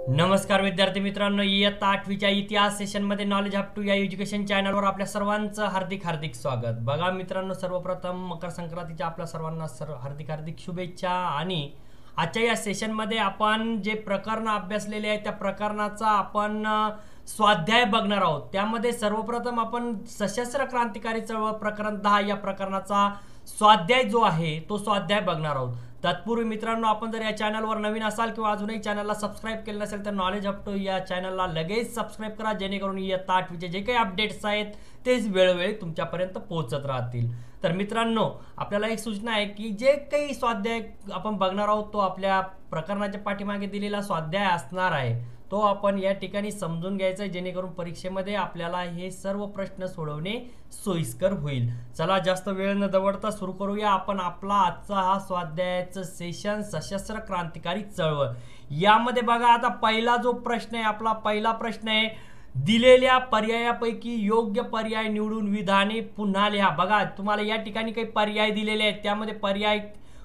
नमस्कार विद्यार्थी मित्रांनो, इयत्ता 8वीच्या इतिहास सेशनमध्ये नॉलेज अप टू या एज्युकेशन चॅनलवर आपल्या सर्वांचं हार्दिक हार्दिक स्वागत। बघा मित्रांनो, सर्वप्रथम मकर संक्रांतीच्या आपल्या सर्वांना हार्दिक हार्दिक शुभेच्छा। आणि आजच्या या सेशनमध्ये आपण जे प्रकरण अभ्यासलेले आहे त्या प्रकरणाचा आपण स्वाध्याय बघणार आहोत। त्यामध्ये सर्वप्रथम आपण सशस्त्र क्रांतिकारी चळवळ प्रकरण 10 या प्रकरणाचा स्वाध्याय जो आहे तो स्वाध्याय बघणार आहोत। तत्पूर्वी मित्रांनो, आपण जर या चॅनलवर नवीन असाल किंवा अजूनही चॅनलला सबस्क्राइब केलं नसेल तर नॉलेज अप टू या चॅनलला लगेच सबस्क्राइब करा, जेणेकरून इयत्ता 8वीचे जे काही अपडेट्स आहेत तेच वेळोवेळी तुमच्यापर्यंत पोहोचत राहतील। तर मित्रांनो, आपल्याला एक सूचना आहे की जे काही स्वाध्याय आपण बघणार आहोत तो आपल्या प्रकरणाच्या पाठीमागे दिलेला स्वाध्याय असणार आहे, तो आपण या ठिकाणी समजून घ्यायचा आहे, जेणेकरून परीक्षेमध्ये आपल्याला हे सर्व प्रश्न सोडवणे सोयीस्कर होईल। चला जास्त वेळ न दवडता सुरू करूया आपण आपला आजचा हा स्वाध्यायाचं सेशन सशस्त्र क्रांतिकारी चळवळ। यामध्ये बघा, आता पहिला जो प्रश्न आहे आपला पहिला प्रश्न आहे, दिलेल्या पर्यायापैकी योग्य पर्याय निवडून विधाने पुन्हा लिहा। बघा, तुम्हाला या ठिकाणी काही पर्याय दिलेले आहेत, त्यामध्ये पर्याय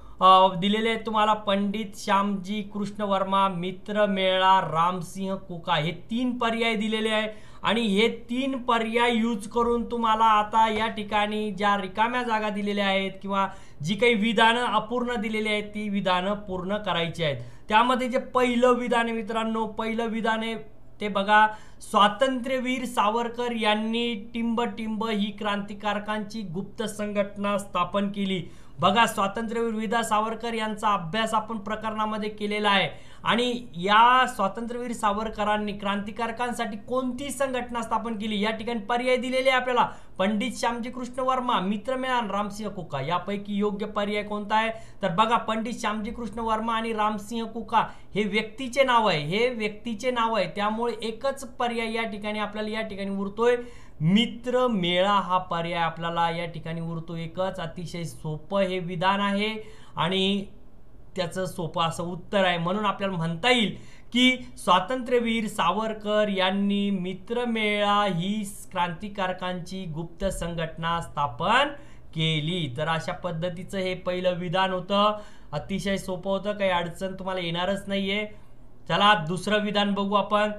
दिलेले आहेत तुम्हाला पंडित श्यामजी कृष्ण वर्मा, मित्र मेळा, रामसिंह कुका, हे 3 पर्याय दिलेले आहे। आणि हे 3 पर्याय यूज करून तुम्हाला आता या ठिकाणी ज्या रिकाम्या जागा दिलेल्या आहेत किंवा जी काही विधानं अपूर्ण दिलेली आहेत ती विधानं पूर्ण करायची आहेत। त्यामध्ये जे पहिलं विधान आहे मित्रांनो, पहिलं विधान आहे ते बघा, स्वातंत्र्यवीर सावरकर यांनी टिंब ही क्रांतिकारकांची गुप्त संघटना स्थापन केली। बघा, स्वातंत्र्यवीर विदा सावरकर यांचा अभ्यास आपण प्रकरणामध्ये केलेला आहे। आणि या स्वातंत्र्यवीर सावरकरांनी क्रांतिकारकांसाठी कोणती संघटना स्थापन केली, या ठिकाणी पर्याय दिलेले आहे आपल्याला, पंडित श्यामजी कृष्ण वर्मा, मित्रमेळा, रामसिंह कुका। यापैकी योग्य पर्याय कोणता आहे तर बघा, पंडित श्यामजी कृष्ण वर्मा आणि रामसिंह कुका हे व्यक्तीचे नाव आहे, हे व्यक्तीचे नाव आहे, त्यामुळे एकच पर्याय या ठिकाणी आपल्याला या ठिकाणी उरतोय, मित्र मेळा हा पर्याय आपल्याला या ठिकाणी उरतो एकच। अतिशय सोपं हे विधान आहे आणि त्याचं सोपं असं उत्तर आहे, म्हणून आपल्याला म्हणता येईल की स्वातंत्र्यवीर सावरकर यांनी मित्रमेळा ही क्रांतिकारकांची गुप्त संघटना स्थापन केली। तर अशा पद्धतीचं हे पहिलं विधान होतं, अतिशय सोपं होतं, काही अडचण तुम्हाला येणारच नाहीये। चला दुसरं विधान बघू आपण।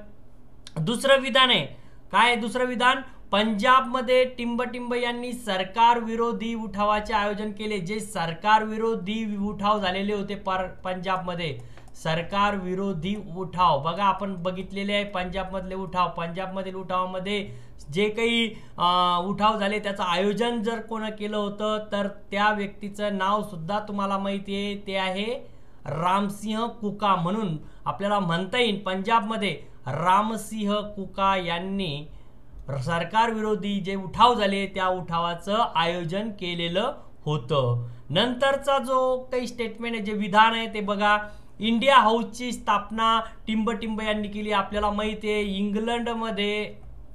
दुसरं विधान आहे काय, दुसरं विधान, पंजाबमध्ये टिंब यांनी सरकार विरोधी उठावाचे आयोजन केले। जे सरकार विरोधी उठाव झालेले होते पंजाबमध्ये, सरकार विरोधी उठाव, बघा आपण बघितलेले आहे पंजाबमधले उठाव, पंजाबमधील उठावामध्ये जे काही उठाव झाले त्याचं आयोजन जर कोण केलं होतं तर त्या व्यक्तीचं नाव सुद्धा तुम्हाला माहिती आहे, ते आहे रामसिंह कुका। म्हणून आपल्याला म्हणता येईल पंजाबमध्ये रामसिंह कुका यांनी सरकार विरोधी जे उठाव झाले त्या उठावाचं आयोजन केलेलं होतं। नंतरचा जो काही स्टेटमेंट आहे, जे विधान आहे ते बघा, इंडिया हाऊसची स्थापना टिंब यांनी केली। आपल्याला माहिती आहे इंग्लंडमध्ये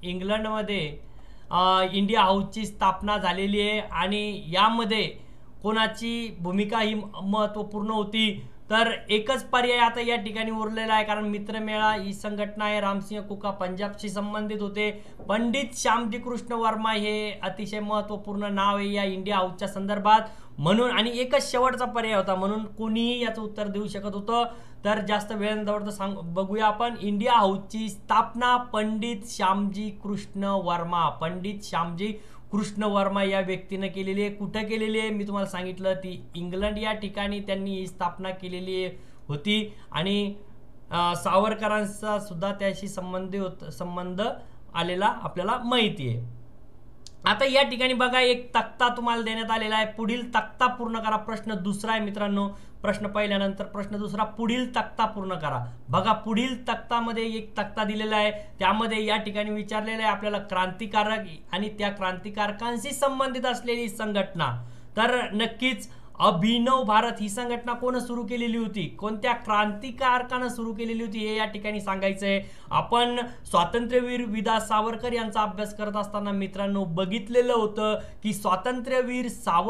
इंडिया हाऊसची स्थापना झालेली आहे आणि यामध्ये कोणाची भूमिका ही महत्त्वपूर्ण होती तर एकच पर्याय आता या ठिकाणी उरलेला आहे, कारण मित्रमेळा ही संघटना आहे, रामसिंह कुका पंजाबशी संबंधित होते, पंडित श्यामजी कृष्ण वर्मा हे अतिशय महत्त्वपूर्ण नाव आहे या इंडिया हाऊसच्या संदर्भात, म्हणून आणि एकच शेवटचा पर्याय होता, म्हणून कोणीही याचं उत्तर देऊ शकत होतं। तर जास्त वेळ न दवडता बघूया आपण, इंडिया हाऊसची स्थापना पंडित श्यामजी कृष्ण वर्मा, पंडित श्यामजी कृष्ण वर्मा या व्यक्तीने केलेली आहे। कुठं केलेली आहे मी तुम्हाला सांगितलं, ती इंग्लंड या ठिकाणी त्यांनी ही स्थापना केलेली होती आणि सावरकरांचा सुद्धा त्याशी संबंध आलेला आपल्याला माहिती आहे। आता या ठिकाणी बघा, एक तक्ता तुम्हाला देण्यात आलेला आहे, पुढील तक्ता पूर्ण करा। प्रश्न दुसरा आहे मित्रांनो, प्रश्न पहिल्यानंतर प्रश्न दुसरा, पुढील तक्ता पूर्ण करा। बघा, पुढील तक्तामध्ये एक तक्ता दिलेला आहे, त्यामध्ये या ठिकाणी विचारलेलं आहे आपल्याला क्रांतिकारक आणि त्या क्रांतिकारकांशी संबंधित असलेली संघटना। तर नक्कीच अभिनव भारत ही संघटना कोण सुरू केलेली होती, कोणत्या क्रांतिकारकानं सुरू केलेली होती हे या ठिकाणी सांगायचं आहे। आपण स्वातंत्र्यवीर विदा सावरकर यांचा अभ्यास करत असताना मित्रांनो बघितलेलं होतं की स्वातंत्र्यवीर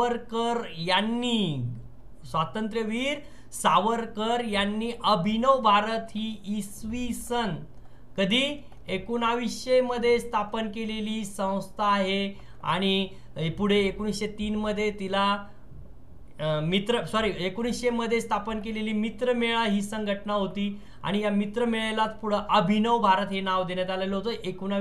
सावरकर यांनी अभिनव भारत ही इसवी सन कधी 1900 मध्ये स्थापन केलेली संस्था आहे आणि पुढे 1903 मध्ये तिला 1900 मध्ये स्थापन केलेली मित्रमेळा ही संघटना होती आणि या मित्रमेळ्यालाच पुढे अभिनव भारत हे नाव देण्यात आलेलं होतं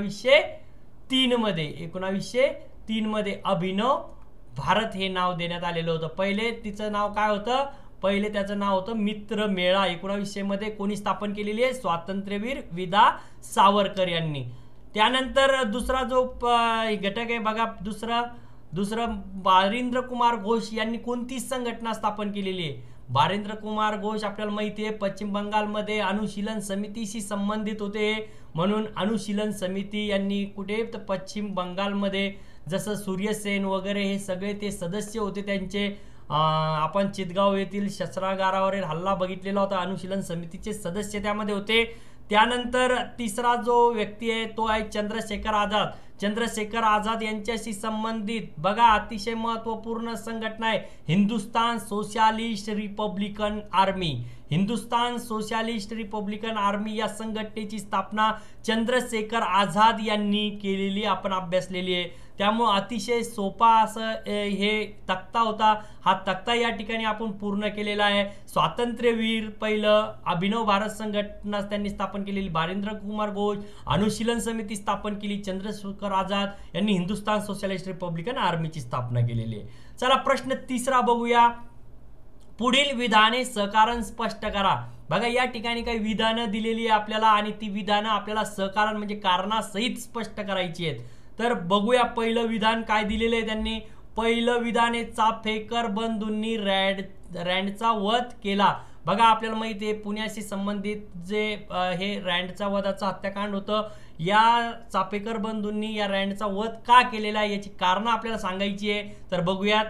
1903 मध्ये. 1903 मध्ये अभिनव भारत हे नाव देण्यात आलेलं होतं. पहिले तिचं नाव काय होतं? पहिले त्याचं नाव होतं मित्रमेळा. 1900 मध्ये कोणी स्थापन केलेली आहे? स्वातंत्र्यवीर विदा सावरकर यांनी. त्यानंतर दुसरा जो घटक आहे बघा, दुसरं बारिंद्र कुमार घोष यांनी कोणती संघटना स्थापन केलेली आहे? बारिंद्र कुमार घोष आपल्याला माहिती आहे पश्चिम बंगालमध्ये अनुशीलन समितीशी संबंधित होते, म्हणून अनुशीलन समिती यांनी कुठे? तर पश्चिम बंगालमध्ये. जसं सूर्यसेन वगैरे हे सगळे ते सदस्य होते त्यांचे. आपण चितगाव येथील शस्त्रागारावरील हल्ला बघितलेला होता, अनुशीलन समितीचे सदस्य त्यामध्ये होते. त्यानंतर तिसरा जो व्यक्ती आहे तो आहे चंद्रशेखर आझाद. चंद्रशेखर आझाद यांच्याशी संबंधित बघा अतिशय महत्वपूर्ण संघटना आहे Hindustan socialist republican army. Hindustan socialist republican army या संघटनेची स्थापना चंद्रशेखर आझाद यांनी केलेली आपण अभ्यासलेली आहे. त्यामुळे अतिशय सोपा असं हे तक्ता होता. हा तक्ता या ठिकाणी आपण पूर्ण केलेला आहे. स्वातंत्र्यवीर पहिलं अभिनव भारत संघटना त्यांनी स्थापन केलेली, बारिंद्र कुमार घोष अनुशीलन समिती स्थापन केली, चंद्रशेखर आझाद यांनी हिंदुस्तान सोशलिस्ट रिपब्लिकन आर्मीची स्थापना केलेली आहे. चला प्रश्न तिसरा बघूया. पुढील विधाने सहकारण स्पष्ट करा. बघा या ठिकाणी काही विधानं दिलेली आहे आपल्याला आणि ती विधानं आपल्याला सहकारण म्हणजे कारणासहित स्पष्ट करायची आहेत. तर बघूया पहिलं विधान काय दिलेलं आहे त्यांनी. पहिलं विधान आहे चाफेकर बंधूंनी रँडचा वध केला. बघा आपल्याला माहिती आहे पुण्याशी संबंधित जे हे रँडचा वधाचं हत्याकांड होतं, या चाफेकर बंधूंनी या रँडचा वध का केलेला आहे याची कारणं आपल्याला सांगायची आहे. तर बघूयात.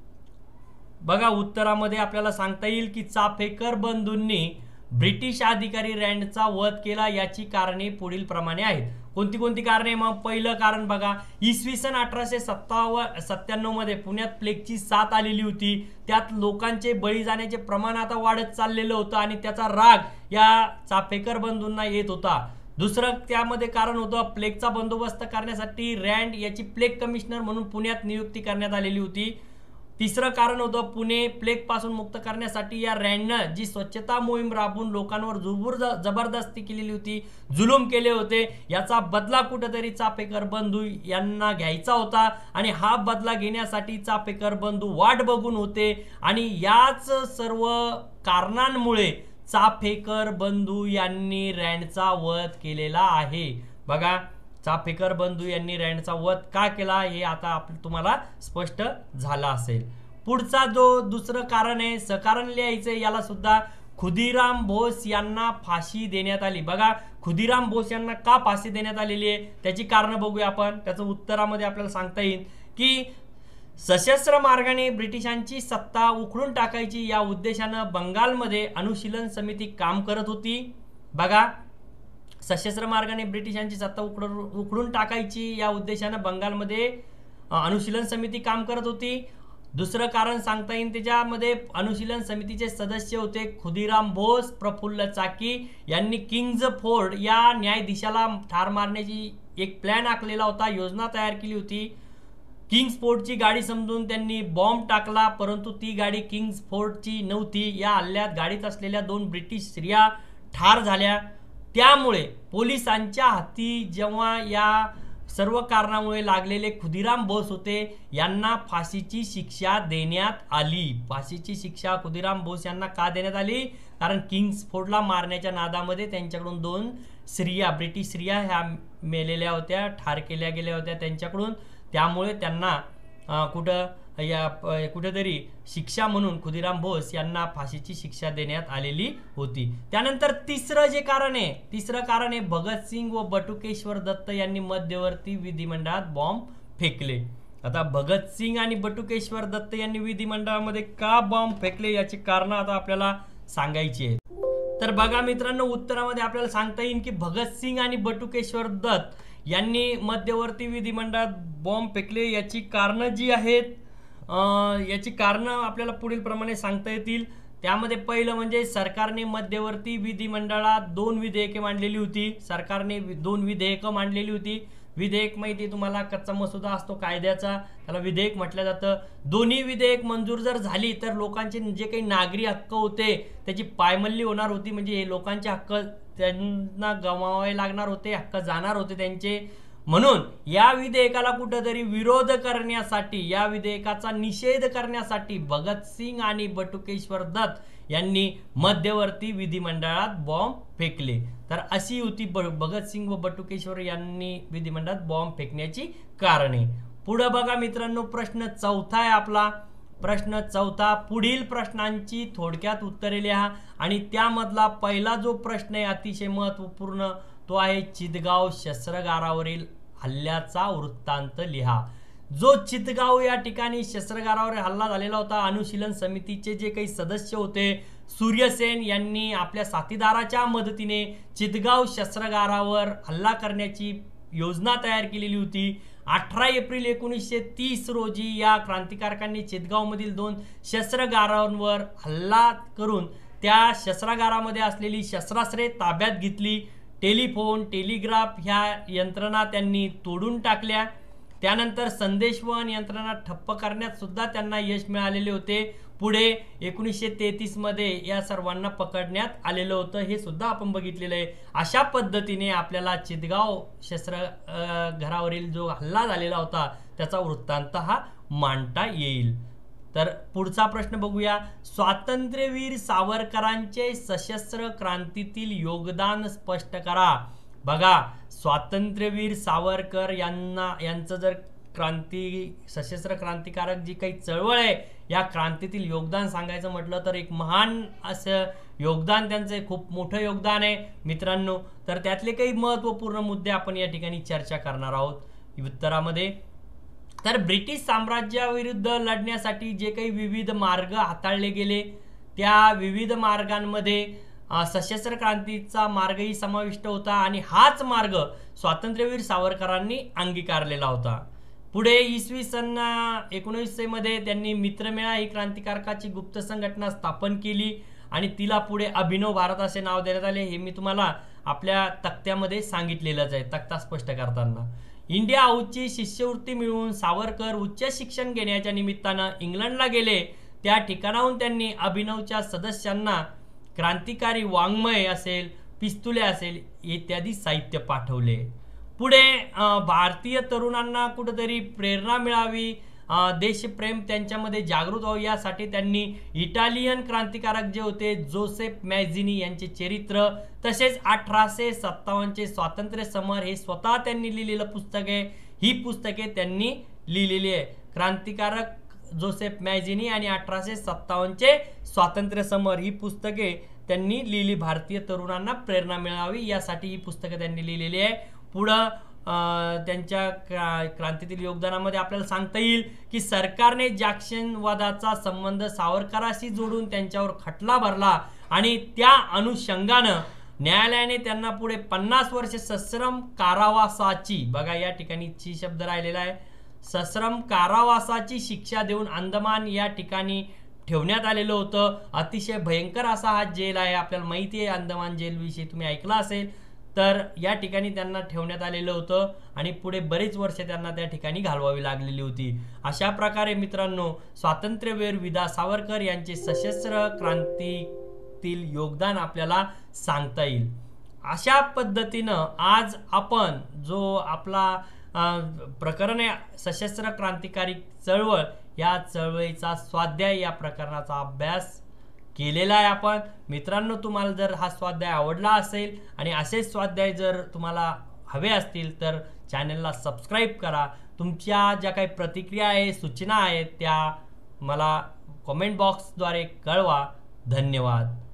बघा उत्तरामध्ये आपल्याला सांगता येईल की चाफेकर बंधूंनी ब्रिटिश अधिकारी रँडचा वध केला. याची कारणे पुढील प्रमाणे आहेत. कोणती कारणे? मग पहिलं कारण बघा, इसवी सन 1897 मध्ये पुण्यात प्लेगची साथ आलेली होती. त्यात लोकांचे बळी जाण्याचे प्रमाण आता वाढत चाललेलं होतं आणि त्याचा राग या चाफेकर बंधूंना येत होता. दुसरं त्यामध्ये कारण होतं प्लेगचा बंदोबस्त करण्यासाठी रँड याची प्लेग कमिशनर म्हणून पुण्यात नियुक्ती करण्यात आलेली होती. तिसरं कारण होतं पुणे प्लेग पासून मुक्त करण्यासाठी या रँडनं जी स्वच्छता मोहीम राबवून लोकांवर जबरदस्ती केलेली होती, जुलूम केले होते, याचा बदला कुठेतरी चाफेकर बंधू यांना घ्यायचा होता आणि हा बदला घेण्यासाठी चाफेकर बंधू वाट बघून होते आणि याच सर्व कारणांमुळे चाफेकर बंधू यांनी रँडचा वध केलेला आहे. बघा चाफेकर बंधू यांनी रँडचा वध का केला हे आता तुम्हाला स्पष्ट झालं असेल. पुढचा जो दुसरं कारण आहे सकारण लिहायचं, याला सुद्धा खुदीराम बोस यांना फाशी देण्यात आली. बघा खुदीराम बोस यांना का फाशी देण्यात आलेली आहे त्याची कारणं बघूया आपण. त्याचं उत्तरामध्ये आपल्याला सांगता येईल की सशस्त्र मार्गाने ब्रिटिशांची सत्ता उखडून टाकायची या उद्देशानं बंगालमध्ये अनुशीलन समिती काम करत होती. बघा सशस्त्र मार्गाने ब्रिटिशांची सत्ता उखडून टाकायची या उद्देशानं बंगालमध्ये अनुशीलन समिती काम करत होती. दुसरं कारण सांगता येईल त्याच्यामध्ये अनुशीलन समितीचे सदस्य होते खुदीराम बोस, प्रफुल्ल चाकी यांनी किंग्ज फोर्ड या न्यायाधीशाला ठार मारण्याची एक प्लॅन आखलेला होता, योजना तयार केली होती. किंग्स फोर्डची गाडी समजून त्यांनी बॉम्ब टाकला, परंतु ती गाडी किंग्स फोर्डची नव्हती. या हल्ल्यात गाडीत असलेल्या 2 ब्रिटिश स्त्रिया ठार झाल्या. त्यामुळे पोलिसांच्या हाती जेव्हा या सर्व कारणामुळे लागलेले खुदीराम बोस होते यांना फाशीची शिक्षा देण्यात आली. फाशीची शिक्षा खुदीराम बोस यांना का देण्यात आली? कारण किंग्स फोर्डला मारण्याच्या नादामध्ये त्यांच्याकडून 2 स्त्रिया ब्रिटिश स्त्रिया ह्या मेलेल्या होत्या, ठार केल्या गेल्या होत्या त्यांच्याकडून. त्यामुळे त्यांना कुठेतरी शिक्षा म्हणून खुदीराम बोस यांना फाशीची शिक्षा देण्यात आलेली होती. त्यानंतर तिसरं कारण आहे भगतसिंग व बटुकेश्वर दत्त यांनी मध्यवर्ती विधिमंडळात बॉम्ब फेकले. आता भगतसिंग आणि बटुकेश्वर दत्त यांनी विधिमंडळामध्ये का बॉम्ब फेकले याची कारण आता आपल्याला सांगायची आहेत. तर बघा मित्रांनो उत्तरामध्ये आपल्याला सांगता येईल की भगतसिंग आणि बटुकेश्वर दत्त यांनी मध्यवर्ती विधिमंडळात बॉम्ब फेकले. याची कारणं जी आहेत याची कारणं आपल्याला पुढील प्रमाणे सांगता येतील. त्यामध्ये पहिलं म्हणजे सरकारने मध्यवर्ती विधिमंडळात 2 विधेयके मांडलेली होती. सरकारने 2 विधेयकं मांडलेली होती. विधेयक माहिती तुम्हाला, कच्चा मसुदा असतो कायद्याचा, त्याला विधेयक म्हटलं जातं. दोन्ही विधेयक मंजूर जर झाली तर लोकांचे जे काही नागरी हक्क होते त्याची पायमल्ली होणार होती. म्हणजे हे लोकांचे हक्क त्यांना गमावावे लागणार होते, हक्क जाणार होते त्यांचे. म्हणून या विधेयकाला कुठेतरी विरोध करण्यासाठी, या विधेयकाचा निषेध करण्यासाठी भगतसिंग आणि बटुकेश्वर दत्त यांनी मध्यवर्ती विधिमंडळात बॉम्ब फेकले. तर अशी होती भगतसिंग व बटुकेश्वर यांनी विधिमंडळात बॉम्ब फेकण्याची कारणे. पुढे बघा मित्रांनो, प्रश्न चौथा आहे आपला. प्रश्न चौथा, पुढील प्रश्नांची थोडक्यात उत्तरे लिहा आणि त्यामधला पहिला जो प्रश्न आहे अतिशय महत्वपूर्ण तो आहे चितगाव शस्त्रागारावरील हल्ल्याचा वृत्तांत लिहा. जो चितगाव या ठिकाणी शस्त्रागारावर हल्ला झालेला होता, अनुशीलन समितीचे जे काही सदस्य होते सूर्यसेन यांनी आपल्या साथीदाराच्या मदतीने चितगाव शस्त्रागारावर हल्ला करण्याची योजना तयार केलेली होती. 18 एप्रिल 1930 रोजी या क्रांतिकारकांनी चितगावमधील 2 शस्त्रागारांवर हल्ला करून त्या शस्त्रागारामध्ये असलेली शस्त्रास्त्रे ताब्यात घेतली. टेलिफोन, टेलिग्राफ ह्या यंत्रणा त्यांनी तोडून टाकल्या. त्यानंतर संदेशवहन यंत्रणा ठप्प करण्यात सुद्धा त्यांना यश मिळालेले होते. पुढे 1933 मध्ये या सर्वांना पकडण्यात आलेलं होतं, हे सुद्धा आपण बघितलेलं आहे. अशा पद्धतीने आपल्याला चितगाव शस्त्रागारावरील जो हल्ला झालेला होता त्याचा वृत्तांत हा मांडता येईल. तर पुढचा प्रश्न बघूया. स्वातंत्र्यवीर सावरकरांचे सशस्त्र क्रांतीतील योगदान स्पष्ट करा. बघा, स्वातंत्र्यवीर सावरकर यांचं जर सशस्त्र क्रांतिकारक जी काही चळवळ आहे या क्रांतीतील योगदान सांगायचं म्हटलं तर एक महान असं योगदान, त्यांचं खूप मोठं योगदान आहे मित्रांनो. तर त्यातले काही महत्त्वपूर्ण मुद्दे आपण या ठिकाणी चर्चा करणार आहोत उत्तरामध्ये. तर ब्रिटिश साम्राज्याविरुद्ध लढण्यासाठी जे काही विविध मार्ग हाताळले गेले त्या विविध मार्गांमध्ये सशस्त्र क्रांतीचा मार्गही समाविष्ट होता आणि हाच मार्ग स्वातंत्र्यवीर सावरकरांनी अंगीकारलेला होता. पुढे इसवी सन 1900 मध्ये त्यांनी मित्रमेळा ही क्रांतिकारकाची गुप्त संघटना स्थापन केली आणि तिला पुढे अभिनव भारत असे नाव देण्यात आले. हे मी तुम्हाला आपल्या तक्त्यामध्ये सांगितलेलंच आहे, तक्ता स्पष्ट करताना. इंडिया हाऊसची शिष्यवृत्ती मिळवून सावरकर उच्च शिक्षण घेण्याच्या निमित्तानं इंग्लंडला गेले. त्या ठिकाणाहून त्यांनी अभिनवच्या सदस्यांना क्रांतिकारी वाङ्मय असेल, पिस्तुले असेल इत्यादी साहित्य पाठवले. पुढे भारतीय तरुणांना कुठेतरी प्रेरणा मिळावी, देशप्रेम त्यांच्यामध्ये जागृत व्हावे यासाठी त्यांनी इटालियन क्रांतिकारक जे होते जोसेफ मॅझिनी यांचे चरित्र, तसेच 1857चे स्वातंत्र्य समर हे स्वतः त्यांनी लिहिलेलं पुस्तक आहे. ही पुस्तके त्यांनी लिहिलेली आहे. क्रांतिकारक जोसेफ मॅझिनी आणि 1857चे स्वातंत्र्य समर ही पुस्तके त्यांनी लिहिली. भारतीय तरुणांना प्रेरणा मिळावी यासाठी ही पुस्तके त्यांनी लिहिलेली आहे. पुढं त्यांच्या क्रांतीतील योगदानामध्ये आपल्याला सांगता येईल की सरकारने जॅक्शनवादाचा संबंध सावरकरांशी जोडून त्यांच्यावर खटला भरला आणि त्या अनुषंगानं न्यायालयाने त्यांना पुढे 50 वर्षे सश्रम कारावासाची, बघा या ठिकाणी ची शब्द राहिलेला आहे, सश्रम कारावासाची शिक्षा देऊन अंदमान या ठिकाणी ठेवण्यात आलेलं होतं. अतिशय भयंकर असा हा जेल आहे, आपल्याला माहिती आहे अंदमान जेल विषयी तुम्ही ऐकलं असेल. तर या ठिकाणी त्यांना ठेवण्यात आलेलं होतं आणि पुढे बरेच वर्ष त्यांना त्या ठिकाणी घालवावी लागलेली होती. अशा प्रकारे मित्रांनो स्वातंत्र्यवीर विदा सावरकर यांचे सशस्त्र क्रांतीतील योगदान आपल्याला सांगता येईल. अशा पद्धतीनं आज आपण जो आपला प्रकरण आहे सशस्त्र क्रांतिकारी चळवळ, या चळवळीचा स्वाध्याय या प्रकरणाचा अभ्यास केलेला आहे आपण. मित्रांनो तुम्हाला जर हा स्वाध्याय आवडला असेल आणि असेच स्वाध्याय जर तुम्हाला हवे असतील तर चॅनलला सबस्क्राईब करा. तुमच्या ज्या काही प्रतिक्रिया आहे, सूचना आहेत त्या मला कमेंट बॉक्सद्वारे कळवा. धन्यवाद.